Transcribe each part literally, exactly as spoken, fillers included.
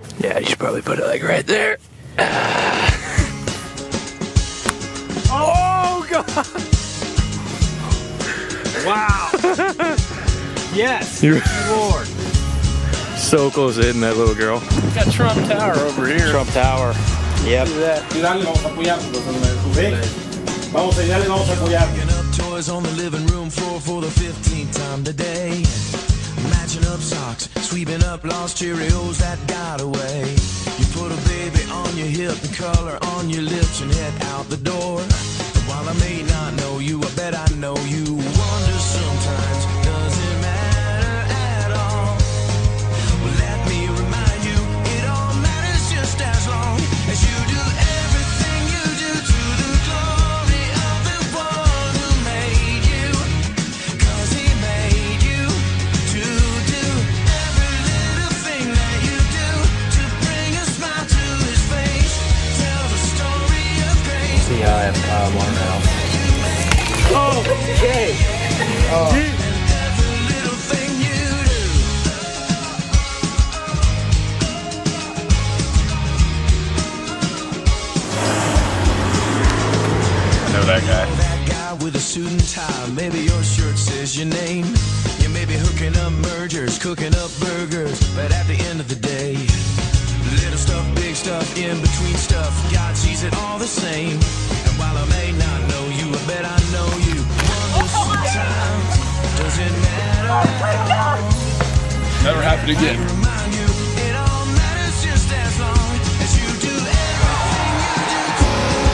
Yeah, you should probably put it like right there. Uh. Oh God! Wow! Yes, You're Lord. So close to hitting that little girl. We got Trump Tower over here. Trump Tower. Yep. Toys on the living room floor for the fifteenth time today. Matching up socks, sweeping up lost Cheerios that got away. You put a baby on your hip and color on your lips and head out the door. And while I may not know you, I bet I know you. Wonder sometimes, does it matter at all? Well, let me remind you, it all matters just as long as you do everything you do to the glory of the one who made you. Cause he made you to do every little thing that you do to bring a smile to his face. Tell the story of grace. See how I have Kyle Moore now. Oh, okay. Oh. Every little thing you do. I know that guy. That guy with a suit and tie. Maybe your shirt says your name. You may be hooking up mergers, cooking up burgers, but at the end of the day, little stuff, big stuff, in between stuff, God sees it all the same. And while I may not know you, I bet I know you. Wonder sometimes, does it matter at all? Never happened again. Remind you, it all matters just as long as you do everything you do to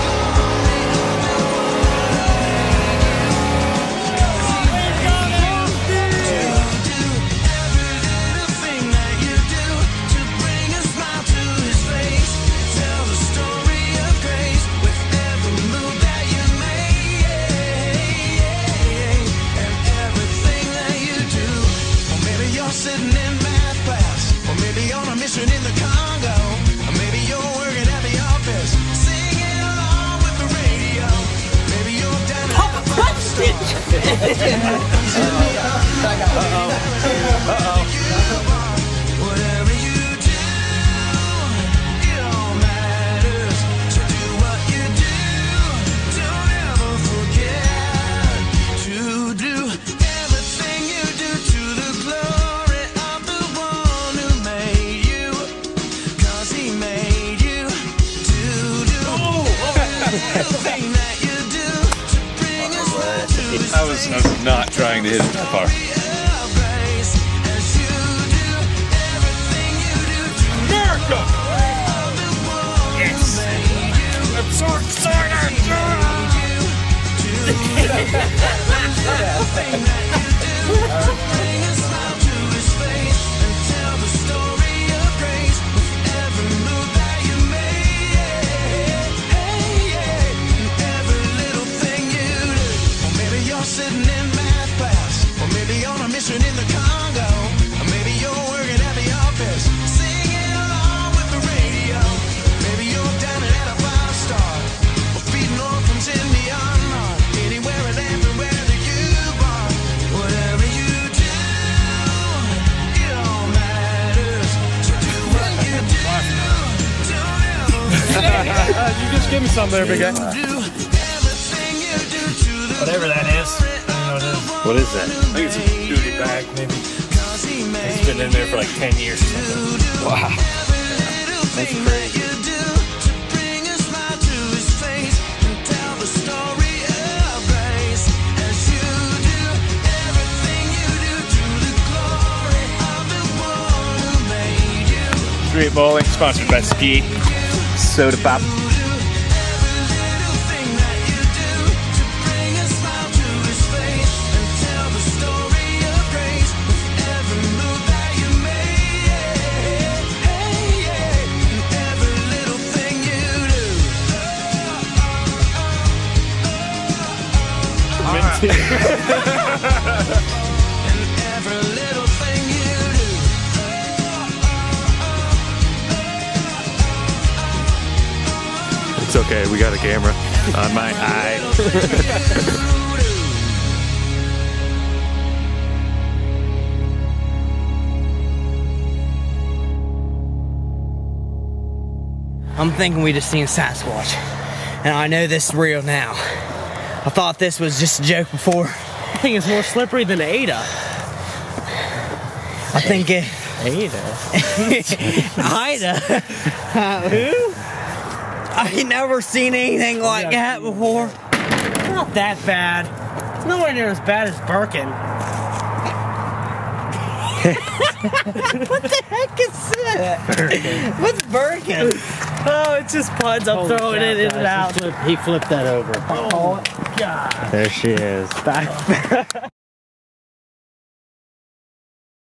do every little thing that you do to bring a smile to his face. Tell the story of grace with every move that you make, and everything that you do. Or maybe you're sitting in math class, or maybe on a mission in the Congo, or maybe you're working at the office, singing along with the radio. Maybe you're down at the bus stop. Whatever you do, it all matters. So do what you do. Don't ever forget to do everything you do to the glory of the one who made you. Cause he made you to do everything that you do to bring us to his I was, I was not trying to hit it that far. America! Yes! I'm so excited! Sitting in math class, or maybe on a mission in the Congo, or maybe you're working at the office, singing along with the radio. Maybe you're dining at a five star, or feeding orphans in Myanmar. Anywhere and everywhere that you are, whatever you do, it all matters. So do what you do. Don't ever You just give me some there, big guy. Whatever that is. I don't know what it is. What is that? I think it's a duty bag, maybe. It's been in there for like ten years or something. Wow. That's crazy. Street bowling, sponsored by Ski. Soda pop. And every little thing you do. It's okay, we got a camera on my eye. I'm thinking we just seen Sasquatch. And I know this is real now. I thought this was just a joke before. I think it's more slippery than Ada. I think it... Ada? Ida? Uh, who? I ain't never seen anything like that before. It's not that bad. It's nowhere near as bad as Birkin. What the heck is that? Birkin. What's Birkin? Oh, it's just puns. I'm Holy throwing cow, it in guys, and out. He flipped, he flipped that over. Oh, God. There she is. Back.